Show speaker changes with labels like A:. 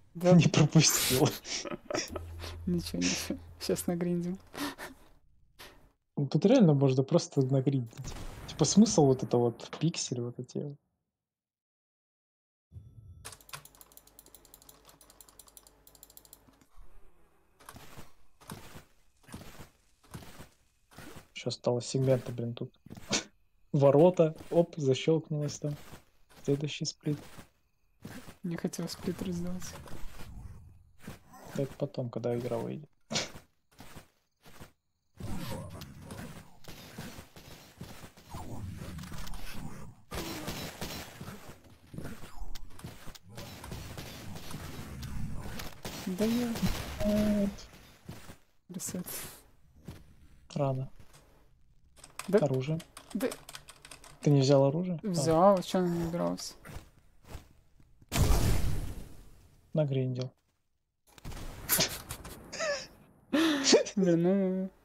A: Да,
B: Не пропустил.
A: ничего, ничего. Сейчас нагриндим.
B: Ну, тут реально можно просто нагриндить. Типа смысл вот это вот пиксель вот эти вот. Еще осталось сегмента, блин, тут. Ворота, оп, защелкнулось там. Следующий сплит.
A: Не хотел сплиттер сделать.
B: Это потом, когда игра выйдет.
A: Да я...
B: Вот.
A: Ресет.
B: Рано.
A: Да,
B: Оружие.
A: да
B: Ты не взял оружие?
A: взял, что она не убиралась?
B: Нагриндил.
A: Блин, ну...